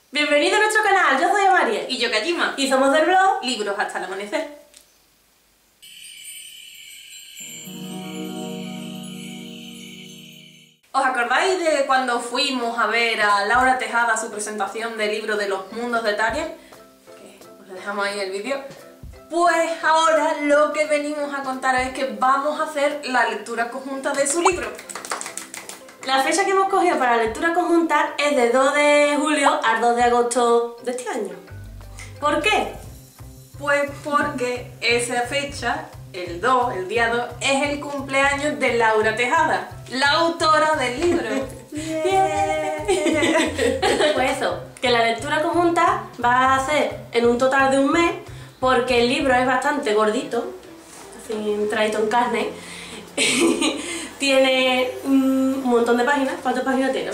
Bienvenido a nuestro canal, yo soy Amaria. Y yo Kajima. Y somos del blog Libros hasta el amanecer. ¿Os acordáis de cuando fuimos a ver a Laura Tejada su presentación del libro de los mundos de Tarien? Que os dejamos ahí el vídeo. Pues ahora lo que venimos a contar es que vamos a hacer la lectura conjunta de su libro. La fecha que hemos cogido para la lectura conjunta es de 2 de julio al 2 de agosto de este año. ¿Por qué? Pues porque esa fecha, el día 2, es el cumpleaños de Laura Tejada, la autora del libro. Pues eso, que la lectura conjunta va a ser en un total de un mes, porque el libro es bastante gordito, así traído en carne. Tiene un montón de páginas. ¿Cuántas páginas tiene?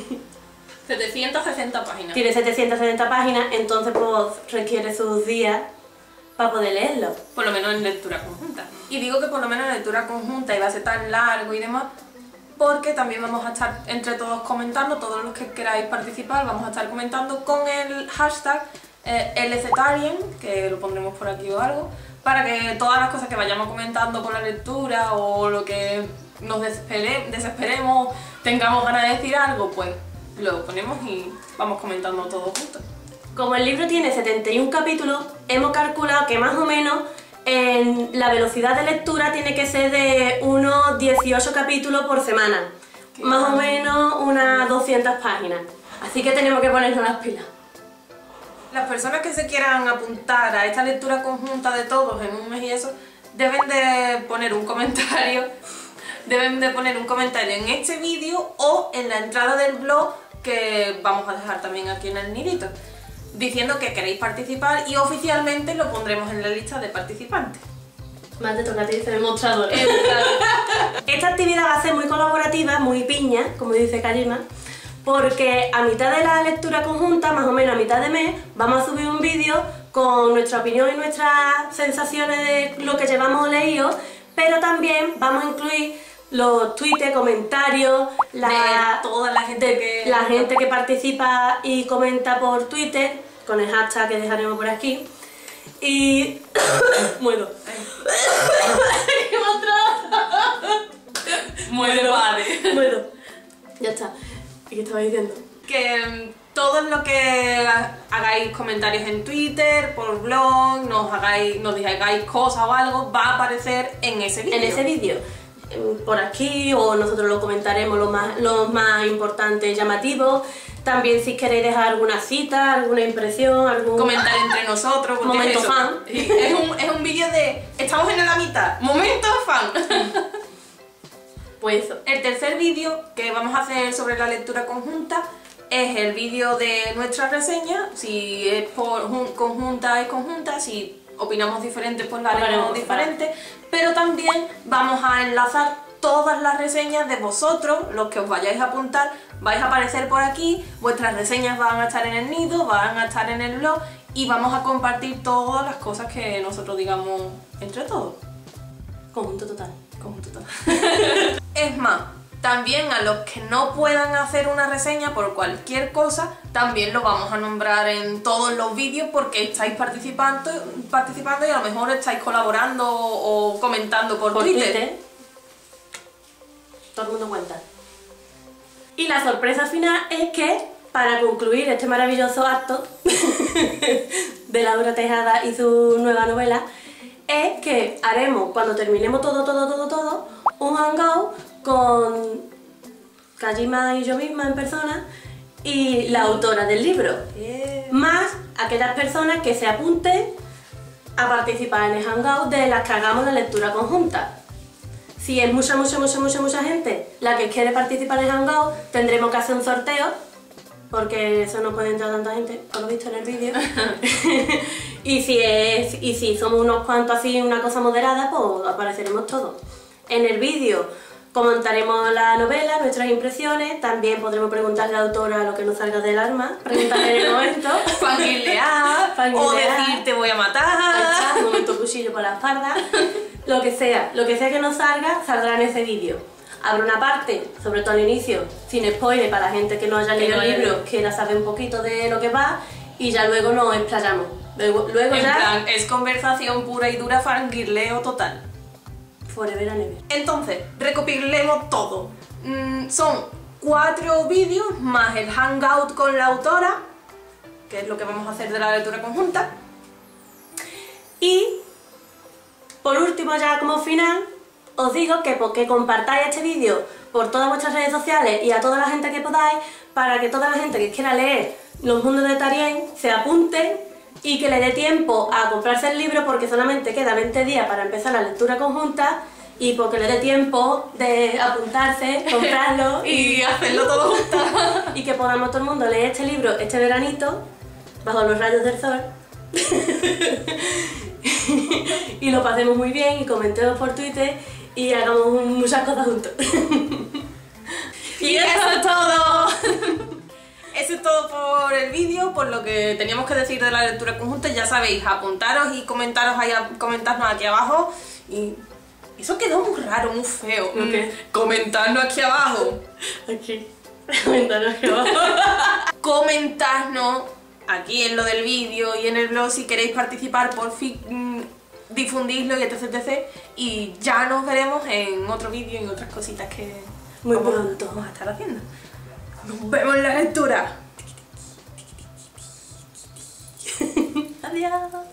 760 páginas. Tiene 770 páginas, entonces pues requiere sus días para poder leerlo. Por lo menos en lectura conjunta. Y digo que por lo menos en lectura conjunta iba a ser tan largo y demás, porque también vamos a estar entre todos comentando, todos los que queráis participar, vamos a estar comentando con el hashtag LCTarien, que lo pondremos por aquí o algo, para que todas las cosas que vayamos comentando con la lectura o lo que nos desesperemos, tengamos ganas de decir algo, pues lo ponemos y vamos comentando todo juntos. Como el libro tiene 71 capítulos, hemos calculado que más o menos la velocidad de lectura tiene que ser de unos 18 capítulos por semana. Más o menos unas 200 páginas. Así que tenemos que ponernos las pilas. Las personas que se quieran apuntar a esta lectura conjunta de todos en un mes y eso, deben de poner un comentario. Deben de poner un comentario en este vídeo o en la entrada del blog, que vamos a dejar también aquí en el nidito, diciendo que queréis participar, y oficialmente lo pondremos en la lista de participantes. Más te toca a ti ese demostrador. Esta actividad va a ser muy colaborativa, muy piña, como dice Kajima, porque a mitad de la lectura conjunta, más o menos a mitad de mes, vamos a subir un vídeo con nuestra opinión y nuestras sensaciones de lo que llevamos leído, pero también vamos a incluir los tweets, comentarios, toda la gente la gente que participa y comenta por Twitter, con el hashtag que dejaremos por aquí. Y... muero. Muero, padre. Muero. Ya está. ¿Y qué estaba diciendo? Que todos los que hagáis comentarios en Twitter, por blog, nos digáis cosas o algo, va a aparecer en ese vídeo. En ese vídeo. Por aquí, o nosotros lo comentaremos los más importantes, llamativos. También si queréis dejar alguna cita, alguna impresión, algún... comentar entre nosotros. Momento fan. Es un vídeo de... estamos en la mitad. Momento fan. Pues eso. El tercer vídeo que vamos a hacer sobre la lectura conjunta es el vídeo de nuestra reseña. Si es por conjunta, es conjunta. Si opinamos diferente, pues la haremos diferente. Pero también vamos a enlazar todas las reseñas de vosotros, los que os vayáis a apuntar, vais a aparecer por aquí, vuestras reseñas van a estar en el nido, van a estar en el blog, y vamos a compartir todas las cosas que nosotros digamos entre todos. Conjunto total. Conjunto total. Es más, también a los que no puedan hacer una reseña por cualquier cosa, también lo vamos a nombrar en todos los vídeos, porque estáis participando y a lo mejor estáis colaborando o comentando por Twitter. Todo el mundo cuenta. Y la sorpresa final es que, para concluir este maravilloso acto de Laura Tejada y su nueva novela, es que haremos, cuando terminemos todo, un hangout con Kajima y yo misma en persona y la autora del libro, más aquellas personas que se apunten a participar en el hangout de las que hagamos la lectura conjunta. Si es mucha gente la que quiere participar en el hangout, tendremos que hacer un sorteo, porque eso no puede entrar tanta gente, por lo visto en el vídeo. y si somos unos cuantos así, una cosa moderada, pues apareceremos todos. En el vídeo comentaremos la novela, nuestras impresiones, también podremos preguntarle a la autora lo que nos salga del alma, preguntarle en el momento. Fangirlear, o decir te voy a matar. Un momento cuchillo por la espalda. Lo que sea que nos salga, saldrá en ese vídeo. Habrá una parte, sobre todo al inicio, sin spoiler para la gente que no haya leído el libro, quiera saber un poquito de lo que va, y ya luego nos explayamos. Luego En ya... plan, es conversación pura y dura, fangirleo total. Forever and ever. Entonces, recopilemos todo. Son 4 vídeos más el hangout con la autora, que es lo que vamos a hacer de la lectura conjunta. Y, por último, ya como final, os digo que compartáis este vídeo por todas vuestras redes sociales y a toda la gente que podáis, para que toda la gente que quiera leer Los Mundos de Tarien se apunte y que le dé tiempo a comprarse el libro, porque solamente queda 20 días para empezar la lectura conjunta, y porque le dé tiempo de apuntarse, comprarlo y hacerlo todo juntos. Y que podamos todo el mundo leer este libro este veranito, bajo los rayos del sol. Y lo pasemos muy bien y comentemos por Twitter y hagamos muchas cosas juntos. Y eso es todo. Eso es todo por el vídeo, por lo que teníamos que decir de la lectura conjunta. Ya sabéis, apuntaros y comentarnos aquí abajo. Y eso quedó muy raro, muy feo. Comentarnos aquí abajo. Aquí. Comentarnos aquí abajo. Comentarnos aquí en lo del vídeo y en el blog si queréis participar, por fin difundidlo y etc, etc. Y ya nos veremos en otro vídeo y otras cositas que muy pronto vamos a estar haciendo. Nos vemos en la lectura. Adiós.